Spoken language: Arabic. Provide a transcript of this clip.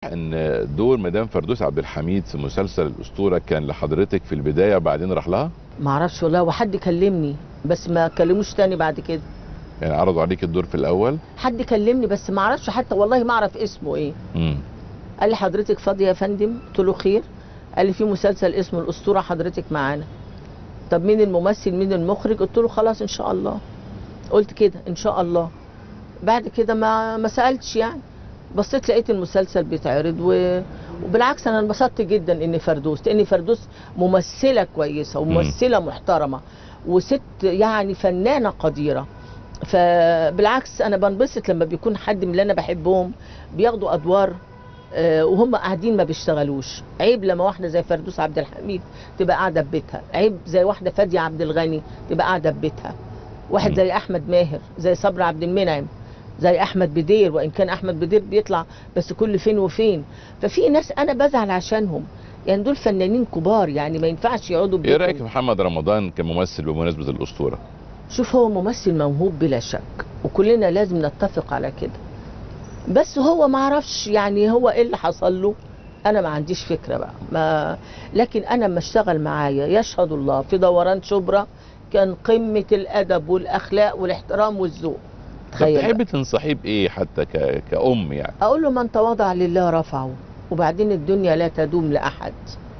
ان دور مدام فردوس عبد الحميد في مسلسل الاسطوره كان لحضرتك في البدايه وبعدين راح لها؟ ما اعرفش والله، وحد كلمني بس ما كلموش تاني بعد كده. يعني عرضوا عليك الدور في الاول؟ حد كلمني بس ما اعرفش حتى، والله ما اعرف اسمه ايه. قال لي حضرتك فاضيه يا فندم؟ قلت له خير. قال لي في مسلسل اسمه الاسطوره حضرتك معانا. طب مين الممثل مين المخرج؟ قلت له خلاص ان شاء الله. قلت كده ان شاء الله. بعد كده ما سالتش يعني. بصيت لقيت المسلسل بيتعرض وبالعكس انا انبسطت جدا ان فردوس، لان فردوس ممثله كويسه وممثله محترمه وست يعني فنانه قديره. فبالعكس انا بنبسط لما بيكون حد من اللي انا بحبهم بياخدوا ادوار وهم قاعدين ما بيشتغلوش. عيب لما واحده زي فردوس عبد الحميد تبقى قاعده في بيتها، عيب زي واحده فاديه عبد الغني تبقى قاعده في بيتها، واحد زي احمد ماهر، زي صبري عبد المنعم، زي احمد بدير، وان كان احمد بدير بيطلع بس كل فين وفين. ففي ناس انا بزعل عشانهم، يعني دول فنانين كبار يعني ما ينفعش يقعدوا ايه ببيتهم. رايك في محمد رمضان كممثل بمناسبه الاسطوره؟ شوف هو ممثل موهوب بلا شك وكلنا لازم نتفق على كده، بس هو ما عرفش يعني هو ايه اللي حصل له. انا ما عنديش فكره بقى لكن انا لما اشتغل معايا يشهد الله في دوران شبرا كان قمه الادب والاخلاق والاحترام والذوق. طب تخيل تحبي بقى. تنصحيه بايه حتى كأم يعني؟ اقول له من تواضع لله رفعه، وبعدين الدنيا لا تدوم لاحد.